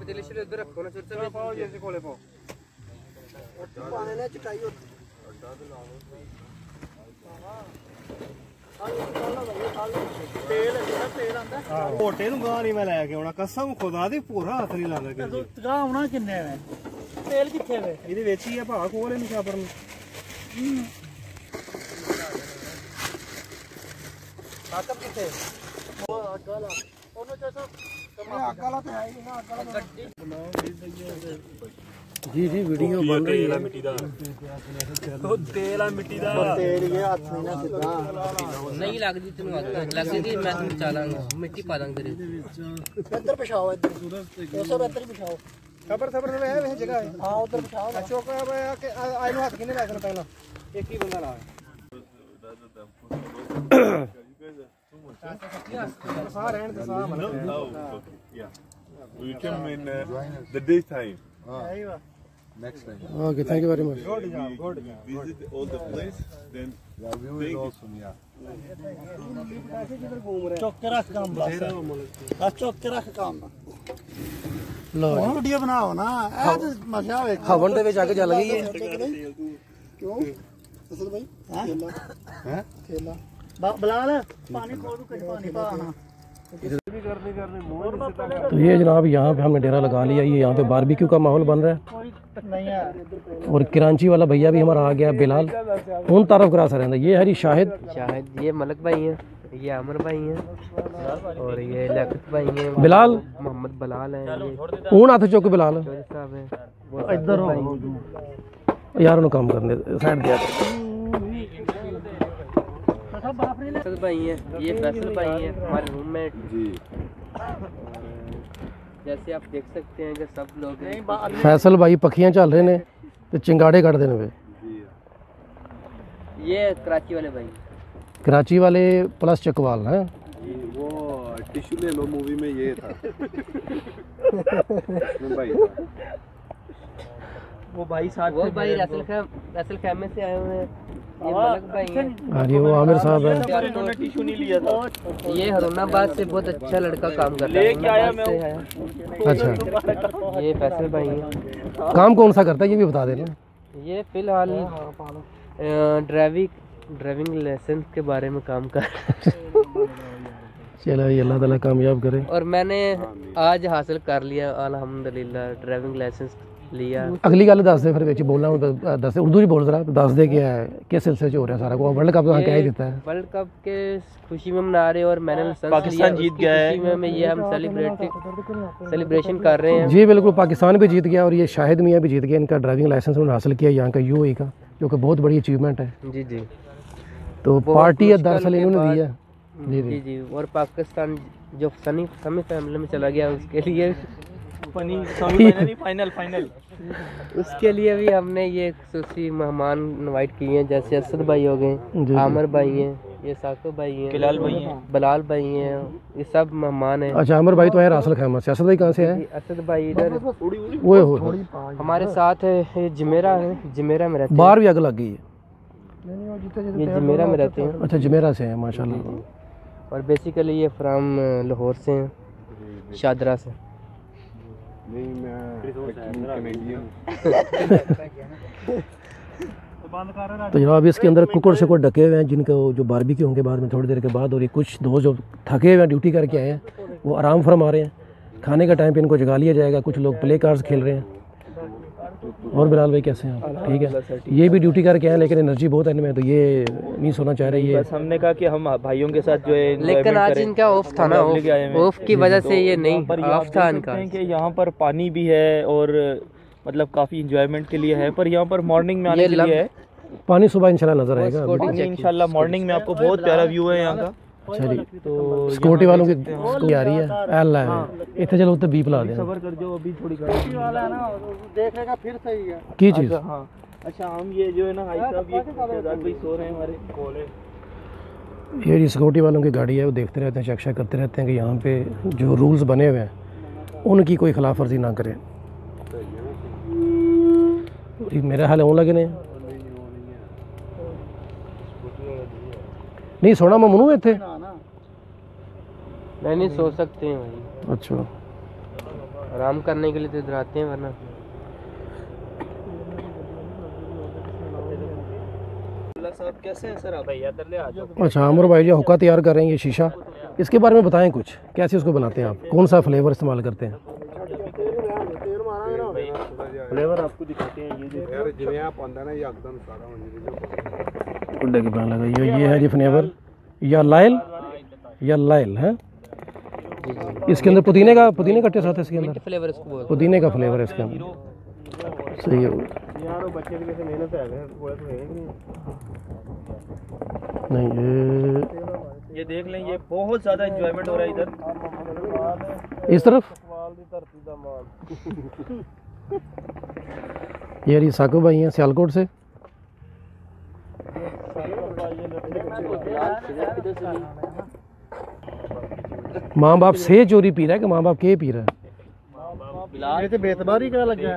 तेल शिले उधर रखो ना चुरचा पाओ जैसे कोले पाओ पाने ने चटाई हो मोटे नु गां नहीं मैं लेके आना कसम खुदा दी पूरा हाथ नहीं लाना कि गा होना किन्ने है तेल किथे वे ਇਹਦੇ ਵਿੱਚ ਹੀ ਆ ਭਾ ਕੋਲ ਇਹਨੂੰ ਛਾਪਰ ਨੂੰ आकम किथे वो अकाला ओनो जैसा अकाला तो है ही ना अकाला गड्डी जी जी वीडियो बन रही है मिट्टी दा तो तेल आ मिट्टी दा तेल ये हाथ नहीं ना सीधा नहीं लगदी तेनु लगदी मैं तुम चलांगा मिट्टी पा दांगे तेरे इधर बिछाओ इधर ऐसा इधर बिछाओ खबर खबर है वह जगह है हां उधर बिछाओ ना चौका के आई नो हाथ किने रखना पहला एक ही बंदा ला We come in the daytime. next time okay thank you very much Good job. Visit all the place, then view is awesome चौक के रख काम बस चौक के रख काम लो ਹੁਣ ਵੀਡੀਓ ਬਣਾਓ ਨਾ ਇਹ ਤੇ ਮਜ਼ਾ ਵੇਖ हवन ਦੇ ਵਿੱਚ ਅੱਗ ਜਲ ਗਈ ਹੈ क्यों असल भाई हैं खेला बलाल पानी खोल कुछ पानी पाना तो ये जनाब यहाँ पे हमने डेरा लगा लिया। ये यहाँ पे बारबेक्यू का माहौल बन रहा है नहीं है और कराची वाला भैया भी हमारा आ गया बिलाल उन तारफ करा सा रहता। ये हरी शाहिद ये मलक भाई हैं, ये अमर भाई हैं और ये लियाकत भाई हैं, बिलाल मोहम्मद बलाल हैं, ऊन हाथ चौक बिलाल ये साहब हैं इधर यार उन्हें काम करने साइड दिया फैसल भाई हैं, ये फैसल भाई हैं हमारे रूममेट जी। जैसे आप देख सकते हैं कि सब लोग फैसल भाई पखियां चल रहे ने ते चिंगाड़े कट देने पे। ये कराची वाले भाई, कराची वाले प्लस चकवाल हैं। वो टिश्यू ले लो मूवी में ये था मुंबई वो भाई साथ वो भाई रसल खैमे से आए हुए हैं। ये मलक भाई हैं, अरे वो आमिर साहब है। इन्होंने टिश्यू नहीं लिया था। ये हरुणाबाद से बहुत अच्छा लड़का काम कर रहा है, अच्छा ये फैसल भाई हैं। काम कौन सा करता है ये भी बता देना। ये फिलहाल ड्राइविंग लाइसेंस के बारे में काम कर चलो ये अल्लाह ताला कामयाब करे। और मैंने आज हासिल कर लिया अल्हम्दुलिल्लाह, ड्राइविंग लाइसेंस लिया। अगली गल दस दे फिर विच बोलना दस उर्दू ही बोल जरा दस दे क्या है किस सिलसिले हो रहा है सारा को। वर्ल्ड कप तो कह ही देता है, वर्ल्ड कप के खुशी में मना रहे और मैंने पाकिस्तान जीत गया है में ये हम सेलिब्रेशन कर रहे हैं। जी बिल्कुल, पाकिस्तान भी जीत गया और ये शाहिद मियाँ भी जीत गया। इनका ड्राइविंग लाइसेंस उन्होंने हासिल किया यहाँ का UAE का, जो कि बहुत बड़ी अचीवमेंट है। जी जी, तो पार्टी दरअसल इन्होंने दी है। जी जी, और पाकिस्तान जो सेमीफाइनल में चला गया उसके लिए फाइनल उसके लिए भी हमने ये खुसूसी मेहमान इनवाइट किए हैं, जैसे असद भाई हो गए, आमिर भाई हैं, ये साको भाई हैं, बलाल भाई हैं, ये सब मेहमान हैं। अच्छा आमिर भाई तो है रासल खैमा से। असद भाई कहाँ से है? असद भाई इधर वो हमारे साथ है, ये जमेरा है, जमेरा में रहते हैं। बाहर भी आग लग गई है, ये जमेरा में रहते हैं। अच्छा जमेरा से है माशाल्लाह। और बेसिकली ये फ्राम लाहौर से हैं, शादरा से। नहीं मैं कैनेडियन तो जनाब इसके अंदर कुकर शुकर ढके हुए हैं जिनको जो बारबेक्यू होंगे बाद में थोड़ी देर के बाद। और ये कुछ दोस्त जो थके हुए हैं ड्यूटी करके आए हैं वो आराम फरमा रहे हैं। खाने का टाइम पे इनको जगा लिया जाएगा। कुछ लोग प्ले कार्ड्स खेल रहे हैं। और बिलाल भाई कैसे हैं आप? ठीक है, ये भी ड्यूटी करके आए लेकिन एनर्जी बहुत है इनमें, तो ये नहीं सोना चाह रहे। ये बस हमने कहा कि हम भाइयों के साथ जो है, लेकिन आज इनका ऑफ था ना, ऑफ की वजह से ये नहीं ऑफ था इनका। यहाँ पर पानी भी है और मतलब काफ़ी इंजॉयमेंट के लिए है, पर यहाँ पर मॉर्निंग में आने के लिए है। पानी सुबह इंशाल्लाह नजर आएगा। इंशाल्लाह मॉर्निंग में आपको बहुत प्यारा व्यू है यहाँ का। अच्छा जी, तो सिक्योरिटी वालों की आ रही है अल्लाह है इतने चलो तो बीप ला दें। सबर कर जो अभी थोड़ी वाला है ना, देखेगा फिर सही है की चीज़। हाँ अच्छा, हम ये जो है ना भाई साहब ये भाई सो रहे हैं हमारे कोले। ये सिक्योरिटी वालों की गाड़ी है, वो देखते रहते हैं, चेक शेक करते रहते हैं कि यहाँ पे जो रूल्स बने हुए हैं उनकी कोई खिलाफ वर्जी ना करें। मेरा हाल होने लगे ने नहीं सोना ममनू है थे नहीं सो सकते हैं भाई। अच्छा आराम करने के लिए तो इधर आते हैं, वरना कैसे हैं सर आप? भैया इधर ले आ जाओ। अच्छा, आमिर भाई जो हुक्का तैयार कर रहे हैं, ये शीशा, इसके बारे में बताएं कुछ, कैसे उसको बनाते हैं आप, कौन सा फ्लेवर इस्तेमाल करते हैं? फ्लेवर आपको दिखाते हैं। ये यार जिवें आप आंदा ना एकदम सारा हो जाए। गुड्डे की प्लान लगा ये है जी फ्लेवर, या लाइल है। इसके अंदर पुदीने का टेस्ट आता है, इसके अंदर फ्लेवर इसको बोलते पुदीने का फ्लेवर है इसके अंदर। सही है यार वो बच्चे के मेहनत है वो नहीं, ये देख लें, ये बहुत ज़्यादा एंजॉयमेंट हो रहा है इधर इस तरफ। ये साकू भाई हैं सियालकोट से। माँ बाप से चोरी पी रहा है कि माँ बाप के पी रहा है? ये तो बेतबारी करा लग गया।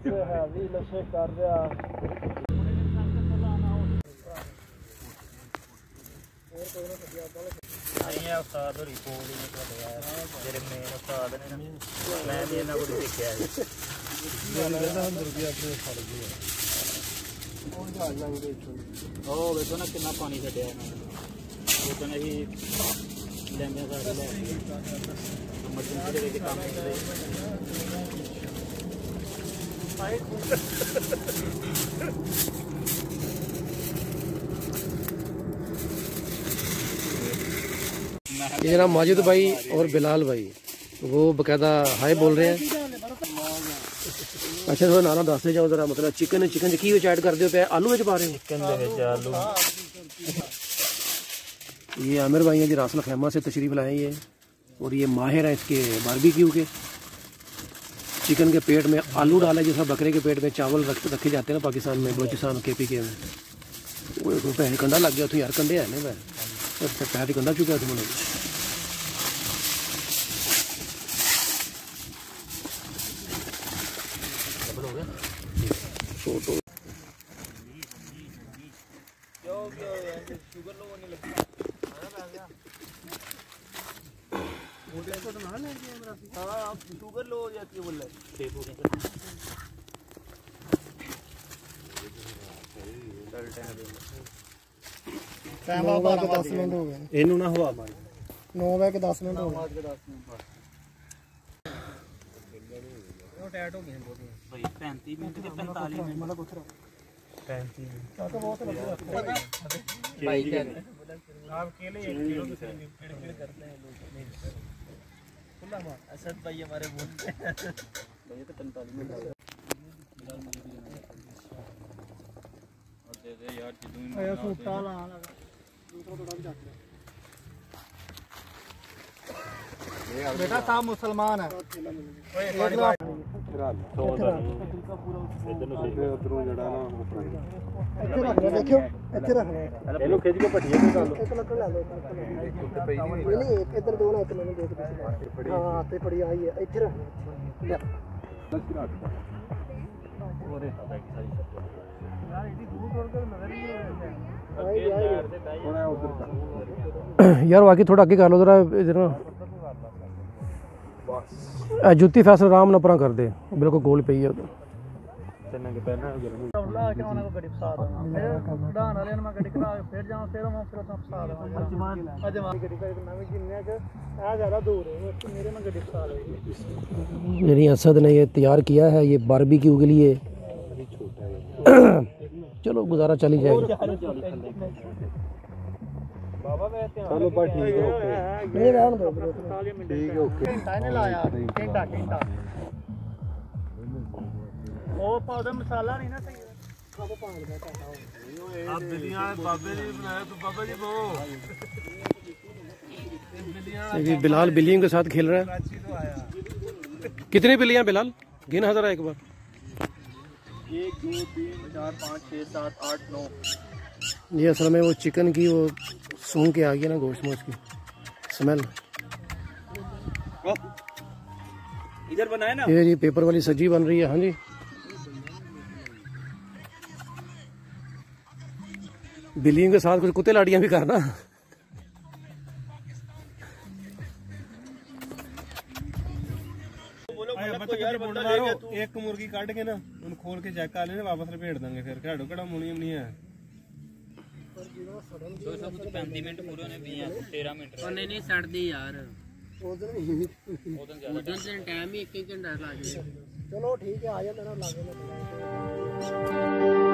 देखो ना कितना पानी छड्या लेंगे सारे मशीन काम ये जनाब माजिद भाई और बिलाल भाई वो बकायदा हाय बोल रहे हैं। अच्छा थोड़ा नाना दस जाओ जरा, मतलब चिकन की ऐड कर दो पे आलू पा रहे हैं? चिकन आलू। ये आमिर भाई हैं जी रासल खैमा से तशरीफ़ लाए ये, और ये माहिर है इसके बारबेक्यू के। चिकन के पेट में आलू डाला, जैसा बकरे के पेट में चावल रखे जाते हैं ना पाकिस्तान में, बलूचिस्तान KPK में। वो पैसे कंधा लग गया यार, कंधे है ना पैर कंधा चुका है तुमने। शुगर लो हो जाती है बोल टाइम 10 मिनट हो गए। इनू ना हुआ 9 बजे के 10 मिनट हो गए। टाइट हो गए भाई 35 मिनट के 45 मिनट मतलब कुछ 35 मिनट तो बहुत लग भाई क्या आप अकेले 1 किलो की एड करते हैं लोग। खुला मार असद भाई हमारे बोलते हैं भैया तो 45 मिनट और दे दे यार जितनी आया सूटा ला लगा दूसरा थोड़ा भी जाते बेटा साहब मुसलमान है। देखियो ਇੱਥੇ ਰੱਖ ਲੈ ਇਹਨੂੰ ਖਿੱਚ ਕੇ ਪੱਟੀਏ ਤੇ ਕਰ ਲਓ ਇੱਕ ਲੱਕੜ ਲੈ ਲਓ ਨਹੀਂ ਇੱਧਰ ਦੋ ਨਾ ਇੱਕ ਮੈਨੂੰ ਦੇਖ ਦੇ ਹਾਂ ਤੇ ਪੜੀ ਆਈ ਹੈ ਇੱਥੇ ਰੱਖ ਲੈ ਬਸ ਰੱਖ ਉਹਦੇ ਯਾਰ ਇਹਦੀ ਦੂਰ ਤੋੜ ਕੇ ਨਜ਼ਰ ਨਹੀਂ ਆ ਰਿਹਾ यार बाकी थोड़ा आगे कर लो जरा इधर ना, जुत्ती फैसल आराम ना परा कर दे, बिल्कुल गोल पे ही है यानी असद ने ये तैयार किया है ये बारबेक्यू के लिए। चलो गुजारा चली जाएगा। चलो बस ठीक है ओके नहीं रहने दो ठीक है ओके घंटा ने लाया घंटा ओ पाउडर मसाला नहीं ना सही अब पा गया आप बिलियां बाबे जी बनाया तो बाबा जी वो ये बिलाल बिल्लियों के साथ खेल रहा है। कितनी बिल्लियां बिलाल गिन जरा एक बार। 1 2 3 4 5 6 7 8 9। ये असल में वो चिकन की वो सूंघ के आ गई ना गोश्त मोश की स्मेल। इधर बनाए ना ये जी पेपर वाली सब्जी बन रही है। हाँ जी बिल्लियों के साथ कुछ कुत्ते लाड़ियां भी करना। पता यार बंदा ले गया तू एक मुर्गी काट के ना उन खोल के चेक कर लेने वापस लपेट देंगे फिर खड़ो कड़ा मुनियम नहीं है 235 मिनट पूरे होने भी हैं 13 मिनट और नहीं सड़दी यार उधर से टाइम ही 1 घंटा लग जाए चलो ठीक है आ जाओ मेरा लागे